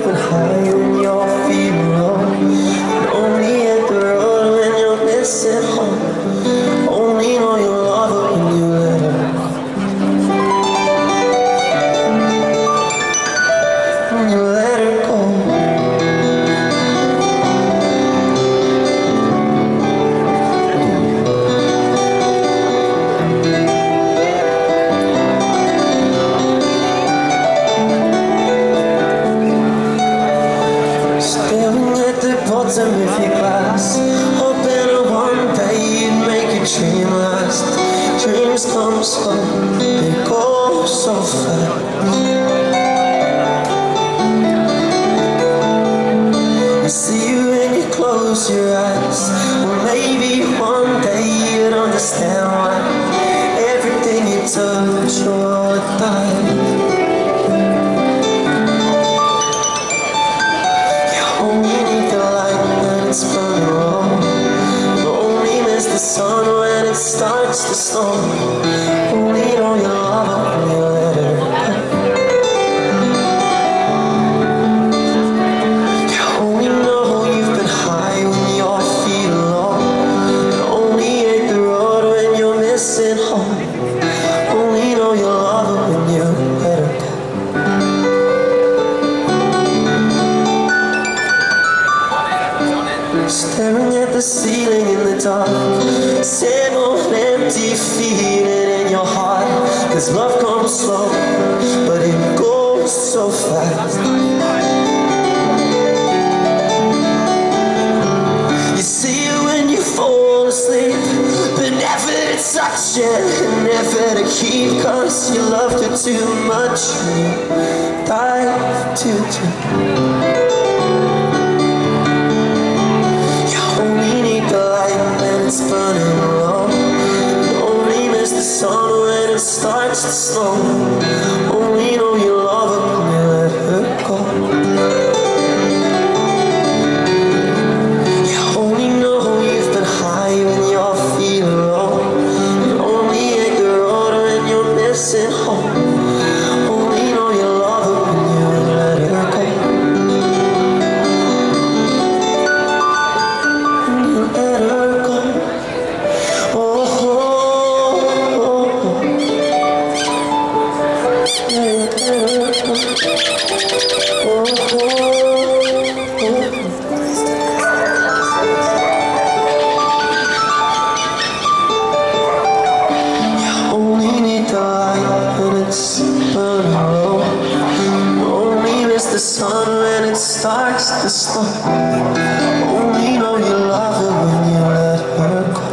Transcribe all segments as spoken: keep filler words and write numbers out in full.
But high when you're feeling low, and only hit the road when you're missing home. Only know you love her when you let her go. When you let her go. Bottom of your glass, hoping that one day you'd make a dream last. Dreams come slow, they go so fast. I see you when you close your eyes. Well, maybe one day you'd understand why everything you touch will die. It's burning low, but only miss the sun when it starts to snow. Only know you love her when you let her go. You only know you've been high when you're feeling low, and only hate the road when you're missing home. Only know you love her when you let her go. Staring at the ceiling in the dark, same old empty feeling in your heart. Cause love comes slow, but it goes so fast. You see it when you fall asleep, but never to touch it, never to keep. Cause you loved her too much and you dive too deep. It's burning low, you only miss the sun when it starts to snow. Only know you love her when you let her go. You only know you've been high when you're feeling low, you only hate the road when you're missing home. Only know you love her when you let her go. When you let her go. The sun when it starts to snow. Only know you love her when you let her go.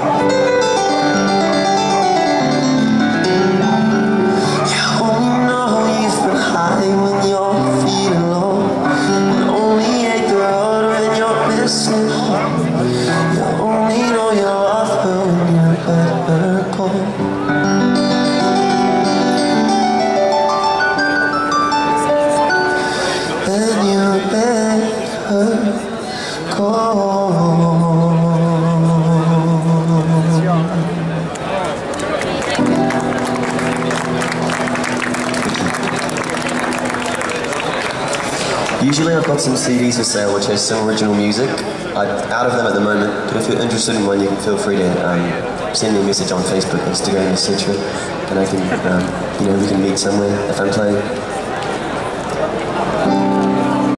You only know you've been high when you're feeling low, and only hate the road when you're missing home. You only know you love her when you let her go. And you let her go. Usually I've got some C Ds for sale which has some original music. I'm out of them at the moment, but if you're interested in one, you can feel free to um, send me a message on Facebook, Instagram, et cetera. And I can, um, you know, we can meet somewhere if I'm playing.